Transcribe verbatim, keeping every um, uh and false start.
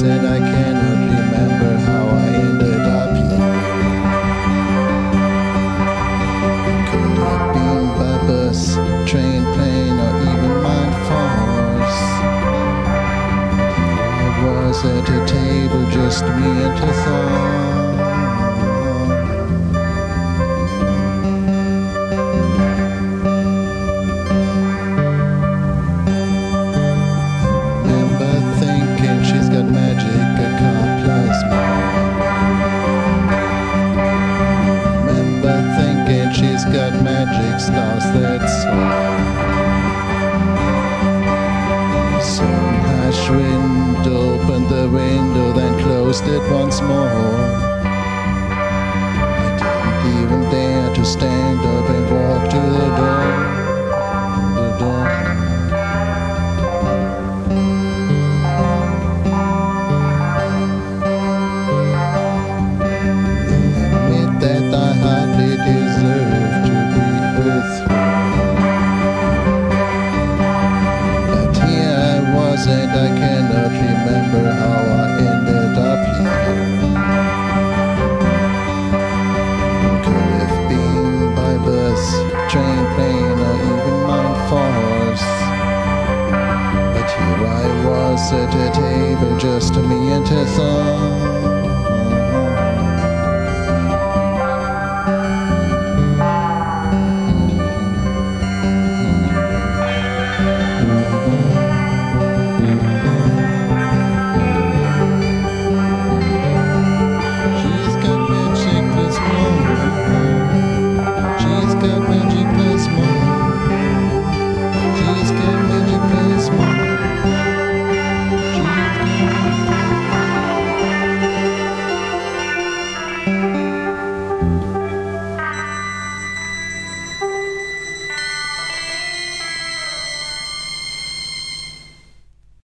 and I cannot remember how I ended up here. Could have been by bus, train, plane, or even my force. I was at a table, just me and a thought. She's got magic stars, that's all. Some hush wind opened the window, then closed it once more. I didn't even dare to stand up and walk to the door. The door. Admit that I hardly deserve and I cannot remember how I ended up here. Could have been by bus, train, plane, or even my force. But here I was at a table, just me and a thought.